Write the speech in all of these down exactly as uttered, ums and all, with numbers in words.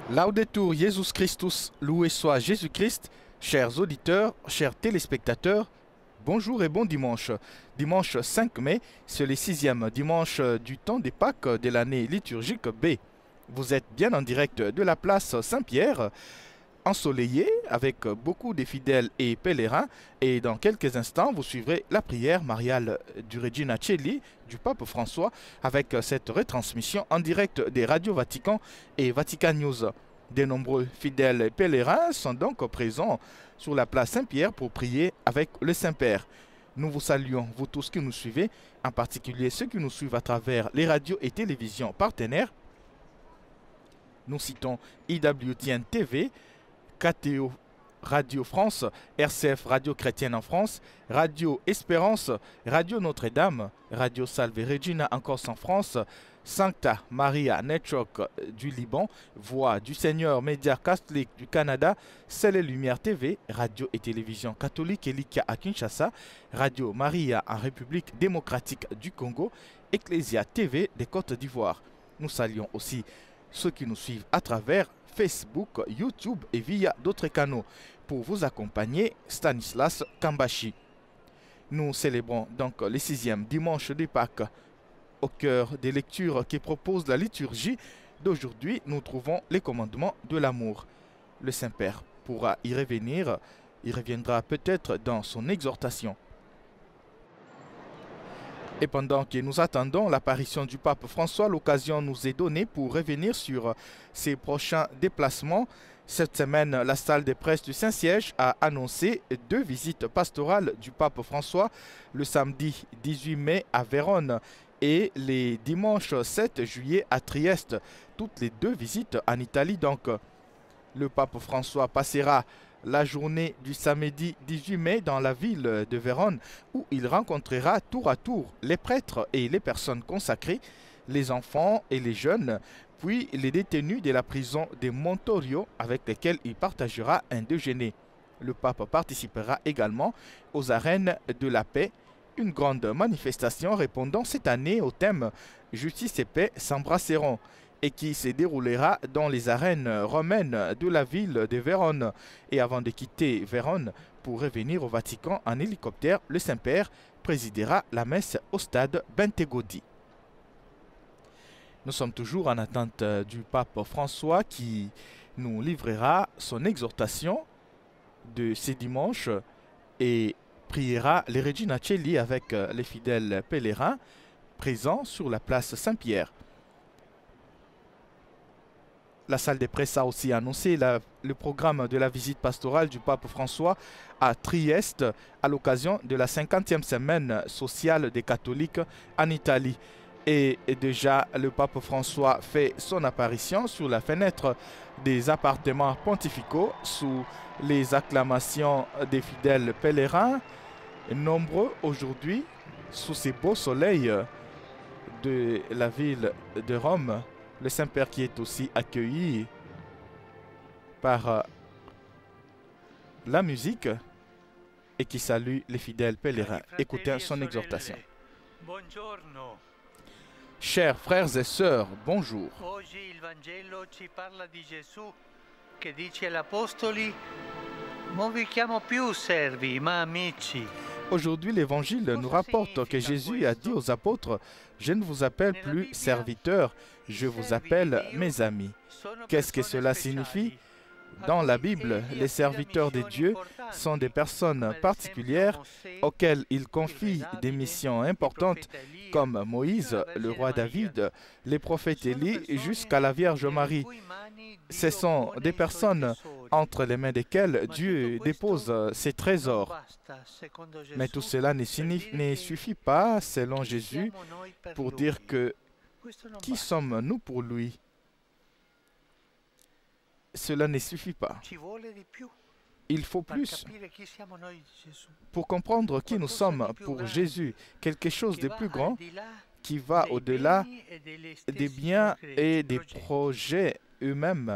Laudetur Jesus Christus, loué soit Jésus-Christ, chers auditeurs, chers téléspectateurs, bonjour et bon dimanche. Dimanche cinq mai, c'est le sixième dimanche du temps des Pâques de l'année liturgique B. Vous êtes bien en direct de la place Saint-Pierre, ensoleillé avec beaucoup de fidèles et pèlerins, et dans quelques instants vous suivrez la prière mariale du Regina Coeli du pape François avec cette retransmission en direct des radios Vatican et Vatican News. De nombreux fidèles et pèlerins sont donc présents sur la place Saint-Pierre pour prier avec le Saint-Père. Nous vous saluons, vous tous qui nous suivez, en particulier ceux qui nous suivent à travers les radios et télévisions partenaires. Nous citons I W T N T V, K T O Radio France, R C F Radio Chrétienne en France, Radio Espérance, Radio Notre-Dame, Radio Salve Regina en Corse en France, Sancta Maria Network du Liban, Voix du Seigneur Média Catholique du Canada, Ciel et Lumière T V, Radio et Télévision Catholique Elikia à Kinshasa, Radio Maria en République démocratique du Congo, Ecclesia T V des Côtes d'Ivoire. Nous saluons aussi ceux qui nous suivent à travers Facebook, YouTube et via d'autres canaux. Pour vous accompagner, Stanislas Kambashi. Nous célébrons donc le sixième dimanche de Pâques. Au cœur des lectures qui proposent la liturgie d'aujourd'hui, nous trouvons les commandements de l'amour. Le Saint-Père pourra y revenir, il reviendra peut-être dans son exhortation. Et pendant que nous attendons l'apparition du pape François, l'occasion nous est donnée pour revenir sur ses prochains déplacements. Cette semaine, la salle de presse du Saint-Siège a annoncé deux visites pastorales du pape François, le samedi dix-huit mai à Vérone et les dimanches sept juillet à Trieste. Toutes les deux visites en Italie donc. Le pape François passera la journée du samedi dix-huit mai dans la ville de Vérone où il rencontrera tour à tour les prêtres et les personnes consacrées, les enfants et les jeunes, puis les détenus de la prison de Montorio avec lesquels il partagera un déjeuner. Le pape participera également aux arènes de la paix, une grande manifestation répondant cette année au thème « Justice et paix s'embrasseront » et qui se déroulera dans les arènes romaines de la ville de Vérone. Et avant de quitter Vérone pour revenir au Vatican en hélicoptère, le Saint-Père présidera la messe au stade Bentegodi. Nous sommes toujours en attente du pape François qui nous livrera son exhortation de ce dimanche et priera les Regina Coeli avec les fidèles pèlerins présents sur la place Saint-Pierre. La salle de presse a aussi annoncé la, le programme de la visite pastorale du pape François à Trieste à l'occasion de la cinquantième semaine sociale des catholiques en Italie. Et, et déjà, le pape François fait son apparition sur la fenêtre des appartements pontificaux sous les acclamations des fidèles pèlerins, nombreux aujourd'hui sous ces beaux soleils de la ville de Rome. Le Saint-Père qui est aussi accueilli par euh, la musique et qui salue les fidèles pèlerins. Écoutez son exhortation. Buongiorno. Chers frères et sœurs, bonjour. Oggi il Vangelo ci parla di Gesù che dice agli apostoli: non vi chiamo più servi, ma amici. Aujourd'hui, l'Évangile nous rapporte que Jésus a dit aux apôtres « Je ne vous appelle plus serviteurs, je vous appelle mes amis ». Qu'est-ce que cela signifie? Dans la Bible, les serviteurs de Dieu sont des personnes particulières auxquelles il confie des missions importantes comme Moïse, le roi David, les prophètes Élie jusqu'à la Vierge Marie. Ce sont des personnes entre les mains desquelles Dieu dépose ses trésors. Mais tout cela ne suffit pas, selon Jésus, pour dire que qui sommes-nous pour lui? Cela ne suffit pas. Il faut plus pour comprendre qui nous sommes pour Jésus, quelque chose de plus grand qui va au-delà des biens et des projets eux-mêmes.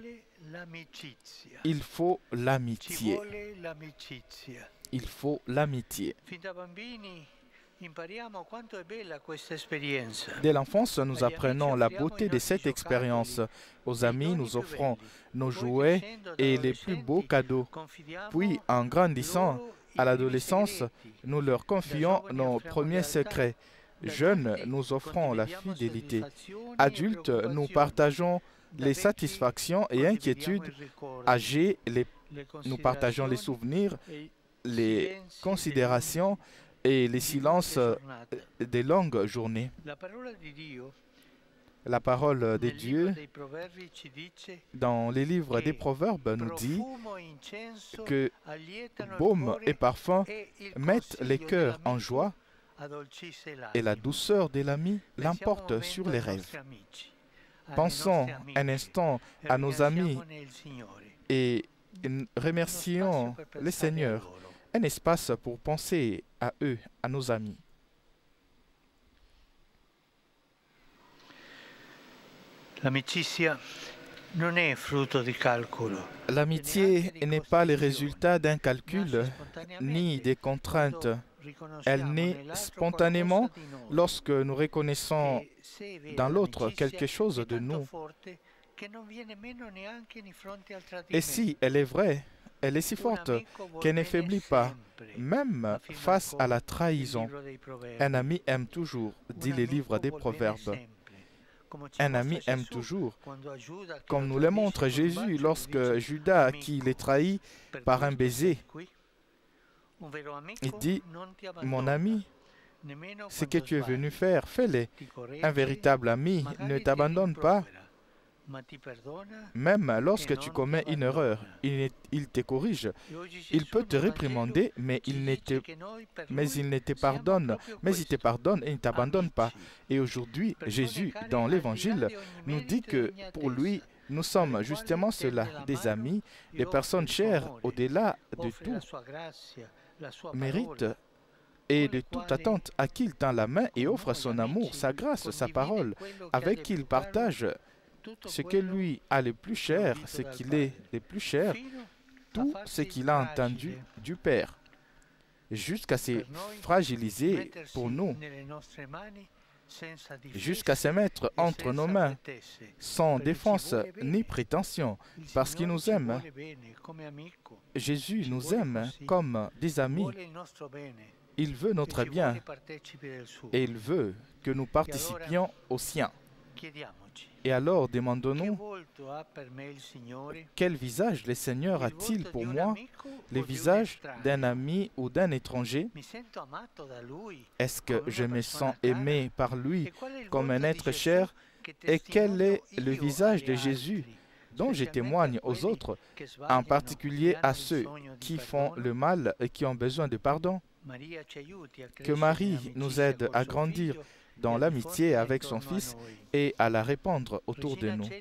Il faut l'amitié. Il faut l'amitié. Dès l'enfance, nous apprenons la beauté de cette expérience. Aux amis, nous offrons nos jouets et les plus beaux cadeaux. Puis, en grandissant, à l'adolescence, nous leur confions nos premiers secrets. Jeunes, nous offrons la fidélité. Adultes, nous partageons les satisfactions et inquiétudes. Âgés, les, nous partageons les souvenirs, les considérations et les silences des longues journées. La parole de Dieu, dans les livres des Proverbes, nous dit que baume et parfum mettent les cœurs en joie et la douceur de l'ami l'emporte sur les rêves. Pensons un instant à nos amis et remercions le Seigneur. Un espace pour penser à eux, à nos amis. L'amicizia non è frutto di calcolo. L'amitié n'est pas le résultat d'un calcul ni des contraintes. Elle naît spontanément lorsque nous reconnaissons dans l'autre quelque chose de nous. Et si elle est vraie, elle est si forte qu'elle ne faiblit pas, même face à la trahison. Un ami aime toujours, dit le livre des Proverbes. Un ami aime toujours, comme nous le montre Jésus lorsque Judas, qui les trahit par un baiser, il dit, « Mon ami, ce que tu es venu faire, fais-le. Un véritable ami ne t'abandonne pas. Même lorsque tu commets une erreur, il, il te corrige. Il peut te réprimander, mais il ne te, mais il ne te pardonne. Mais il te pardonne et il ne t'abandonne pas. » Et aujourd'hui, Jésus, dans l'Évangile, nous dit que pour lui, nous sommes justement cela, des amis, des personnes chères au-delà de tout mérite et de toute attente, à qui il tend la main et offre son amour, sa grâce, sa parole, avec qui il partage ce que lui a le plus cher, ce qu'il est le plus cher, tout ce qu'il a entendu du Père, jusqu'à se fragiliser pour nous, jusqu'à se mettre entre nos mains, sans défense ni prétention, parce qu'il nous aime. Jésus nous aime comme des amis. Il veut notre bien et il veut que nous participions au sien. Et alors, demandons-nous, quel visage le Seigneur a-t-il pour moi? Le visage d'un ami ou d'un étranger? Est-ce que je me sens aimé par lui comme un être cher? Et quel est le visage de Jésus dont je témoigne aux autres, en particulier à ceux qui font le mal et qui ont besoin de pardon? Que Marie nous aide à grandir dans l'amitié avec son Fils et à la répandre autour de nous.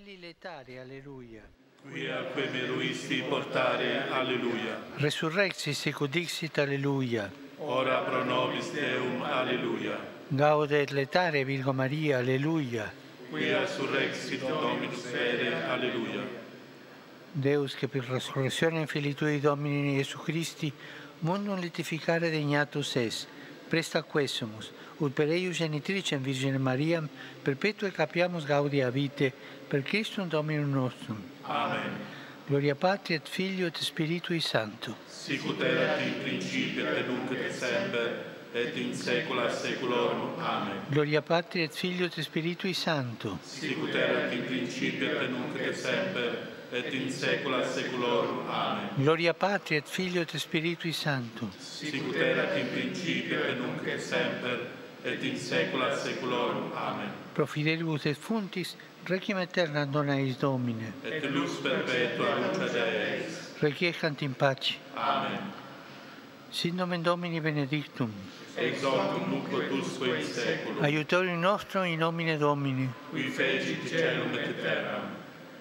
Resurrexit sicut dixit, Alleluia. Ora pro nobis Deum, Alleluia. Gaudet letare Virgo Maria, Alleluia. Quia surrexit Dominus fere, Alleluia. Deus, che per resurrezione Filii Tui Domini Iesu Christi, mundum litificare degnatus es, presta quesumus, ut per eius genitricem Virgine Mariam, perpetue capiamus gaudia vitae, per Christum Dominum nostrum. Amen. Gloria Patri et Filio et Spiritui Sancto. Sicut erat in principio et nunc et semper, et in saecula saeculorum. Amen. Gloria Patri et Filio et Spiritui Sancto. Sicut erat in principio et nunc et semper, et in saecula saeculorum. Amen. Gloria Patri et Filio et Spiritui Sancto. Sicut erat in principio et nunc et semper, et in saecula saeculorum. Amen. Pro fidelibus et fontis, requiem aeterna dona eis Domine. Et lux perpetua lucet eis. Requiescant in pace. Amen. Sit nomen Domini benedictum. Ex hoc nunc usque in saeculum. Aiutorium nostrum in nomine Domini. Qui fecit caelum et terram.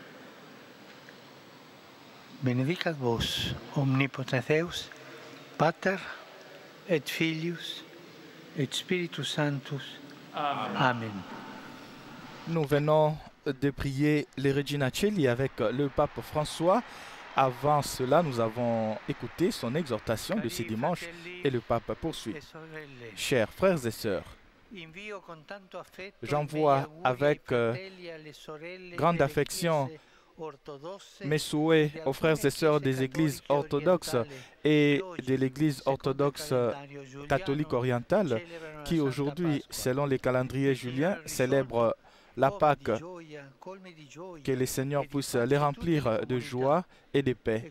Benedicat vos, omnipotens Deus, Pater et Filius et Spiritus Sanctus. Amen. Amen. Nous venons de prier les Regina Coeli avec le pape François Avant cela, nous avons écouté son exhortation de ce dimanche et le pape poursuit. Chers frères et sœurs, j'envoie avec euh, grande affection mes souhaits aux frères et sœurs des églises orthodoxes et de l'église orthodoxe catholique orientale qui aujourd'hui, selon les calendriers juliens, célèbrent la Pâque. Que le Seigneur puisse les remplir de joie et de paix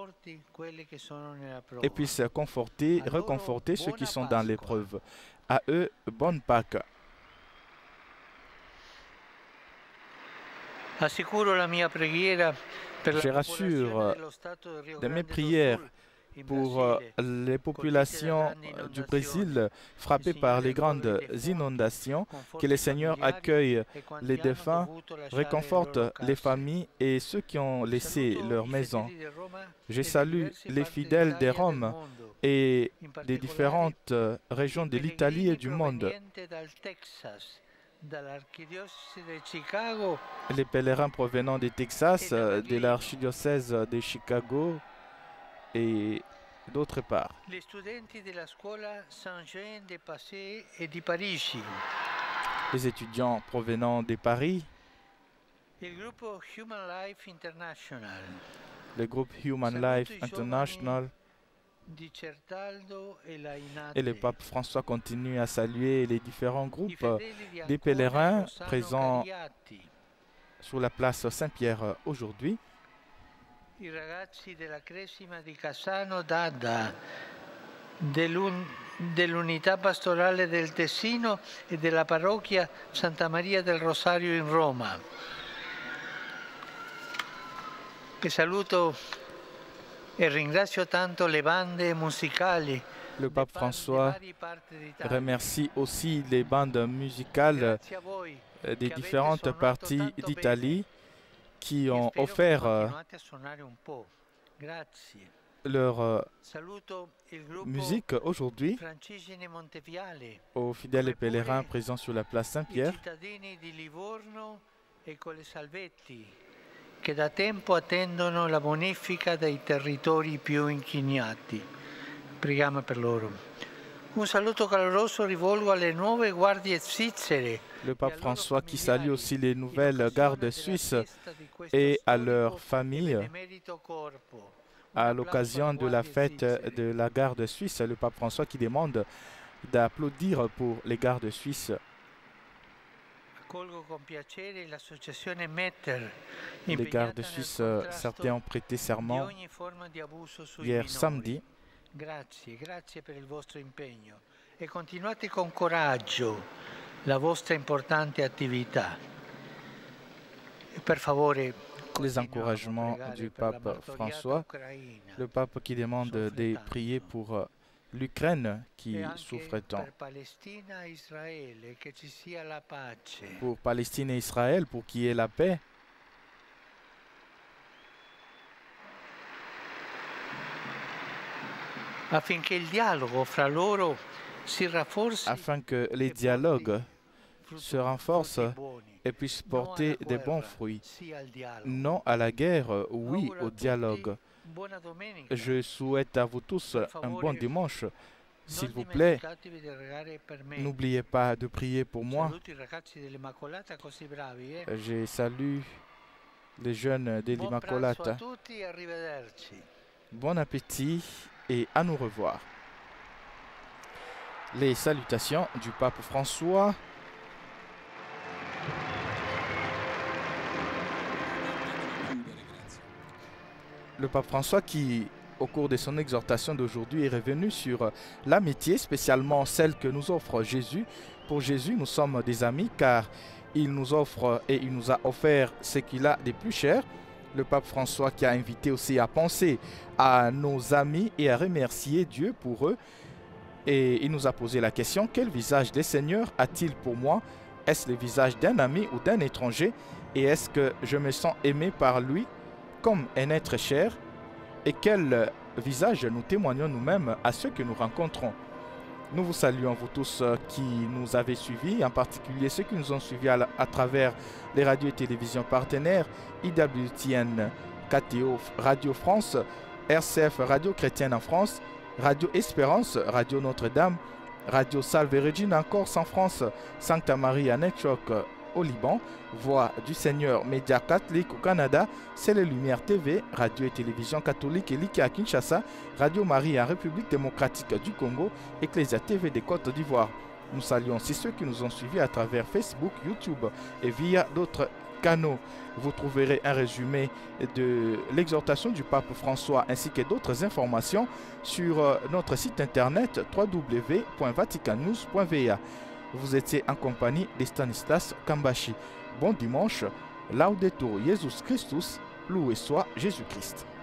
et puisse conforter, réconforter ceux qui sont dans l'épreuve. À eux, bonne Pâque. Je rassure de mes prières pour les populations du Brésil frappées par les grandes inondations, que le Seigneur accueille les défunts, réconforte les familles et ceux qui ont laissé leur maison. Je salue les fidèles de Rome et des différentes régions de l'Italie et du monde. Les pèlerins provenant du Texas, de l'archidiocèse de Chicago et d'autre part. Les étudiants provenant de Paris, le groupe Human Life International et le pape François continue à saluer les différents groupes des pèlerins présents sur la place Saint-Pierre aujourd'hui. I ragazzi della Cresima di Cassano d'Adda, dell'unità pastorale del Tessino e della parrocchia Santa Maria del Rosario in Roma. E saluto e ringrazio tanto le bande musicali. Le pape François remercie aussi les bandes musicales des différentes parties d'Italie qui ont offert euh, leur euh, musique aujourd'hui aux fidèles et pèlerins présents sur la place Saint-Pierre, che da tempo attendono la bonifica dei territori più inquinati. Preghiamo per loro. Un saluto caloroso rivolgo alle nuove guardie svizzere. Le pape François qui salue aussi les nouvelles gardes suisses et à leurs familles. À l'occasion de la fête de la garde suisse, le pape François qui demande d'applaudir pour les gardes suisses. Les gardes suisses, certains ont prêté serment hier samedi. Grazie, grazie per il vostro impegno e continuate con coraggio la vostra importante attività. E per favore, les encouragements du pape François, le pape qui demande de prier pour l'Ukraine qui souffre tant. Pour Palestine et Israël, pour qu'il y ait la paix. Afin que les dialogues se renforcent et puissent porter des bons fruits. Non à la guerre, oui au dialogue. Je souhaite à vous tous un bon dimanche. S'il vous plaît, n'oubliez pas de prier pour moi. Je salue les jeunes de l'Immacolata. Bon appétit et à nous revoir. Les salutations du pape François. Le pape François qui, au cours de son exhortation d'aujourd'hui, est revenu sur l'amitié, spécialement celle que nous offre Jésus. Pour Jésus, nous sommes des amis car il nous offre et il nous a offert ce qu'il a de plus cher. Le pape François qui a invité aussi à penser à nos amis et à remercier Dieu pour eux. Et il nous a posé la question, quel visage des Seigneurs a-t-il pour moi? Est-ce le visage d'un ami ou d'un étranger? Et est-ce que je me sens aimé par lui comme un être cher? Et quel visage nous témoignons nous-mêmes à ceux que nous rencontrons? Nous vous saluons, vous tous qui nous avez suivis, en particulier ceux qui nous ont suivis à, la, à travers les radios et télévisions partenaires, I W T N K T O Radio France, R C F Radio Chrétienne en France, Radio Espérance, Radio Notre-Dame, Radio Salve Regina en Corse en France, Sancta Maria Network au Liban, Voix du Seigneur Média Catholique au Canada, C'est les Lumières T V, Radio et Télévision Catholique et Liki à Kinshasa, Radio Marie en République démocratique du Congo, Ecclesia T V des Côtes d'Ivoire. Nous saluons aussi ceux qui nous ont suivis à travers Facebook, YouTube et via d'autres canaux. Vous trouverez un résumé de l'exhortation du pape François ainsi que d'autres informations sur notre site internet w w w point vatican news point v a. Vous étiez en compagnie de Stanislas Kambashi. Bon dimanche, Laudetur Jesus Christus, loué soit Jésus-Christ.